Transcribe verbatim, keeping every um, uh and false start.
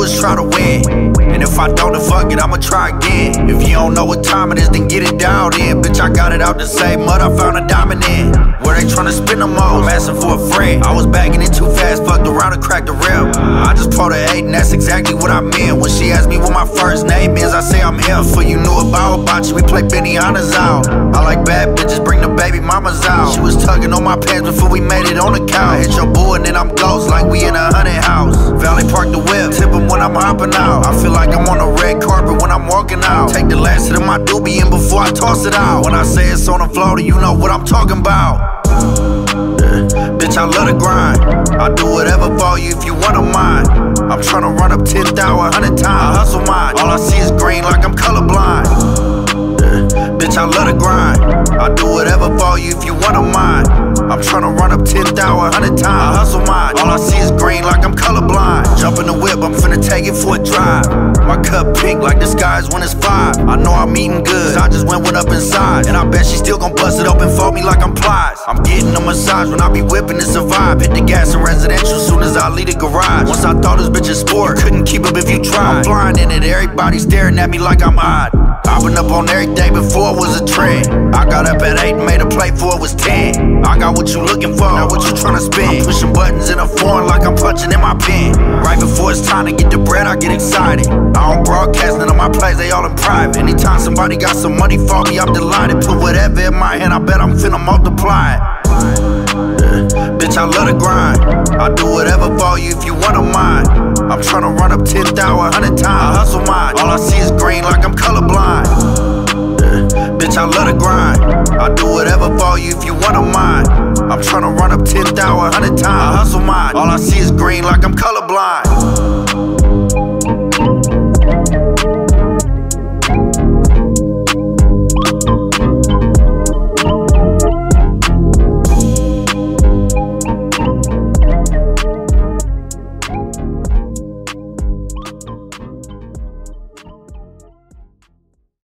is try to win. And if I don't, then fuck it, I'ma try again. If you don't know what time it is, then get it dialed in. Bitch, I got it out the same mud I found a diamond in. Where they tryna spin the most, I'm asking for a friend. I was bagging it too fast, fucked around and cracked the rim. I just pulled a eight and that's exactly what I meant. When she asked me what my first name is, I say I'm him. For you knew about Hibachi, we play Benihana's out. I like bad bitches, bring the baby mamas out. She was tugging on my pants before we made it on the couch. I hit your boo and then I'm ghost like we in a haunted house. Valley park the whip, tip him when I'm hopping out. I feel like I'm on a red carpet when I'm walking out. Take the last hit of my doobie in before I toss it out. When I say it's on the floor, then you know what I'm talking about. Yeah. Bitch, I love the grind. I do whatever for you if you want to mine. I'm tryna run up ten thousand a hundred times. I hustle mine. All I see is green like I'm colorblind. Yeah. Bitch, I love the grind. I do whatever for you if you want to mine. I'm tryna run up ten thousand a hundred times. I hustle mine. All I see is green like I'm colorblind. Jump in the whip, I'm finna take it for a drive. My cup pink like the skies when it's five. I know I'm eating good, I just went one up inside. And I bet she still gon' bust it open for me like I'm plies. I'm getting a massage when I be whipping, it's a vibe. Hit the gas in residential soon as I leave the garage. Once I thought this bitch a sport, you couldn't keep up if you tried. I'm flying in it, everybody staring at me like I'm odd. I've been up on every day before it was a trend. I got up at eight and made a play before it was ten. I got what you looking for, not what you tryna spend. I'm pushing buttons in a foreign like I'm punching in my pen. Right before it's time to get the bread, I get excited. I don't broadcast none of my plays, they all in private. Anytime somebody got some money for me, I'm delighted. Put whatever in my hand, I bet I'm finna multiply it. Yeah. Bitch, I love the grind. I do whatever for you if you want to mine. I'm tryna run up ten thousand a hundred times. I hustle mine. All I see is green like I'm colorblind. Yeah. Bitch, I love the grind. I do whatever for you if you want to mine. I'm tryna run up ten thousand a hundred times. I hustle mine. All I see is green like I'm colorblind.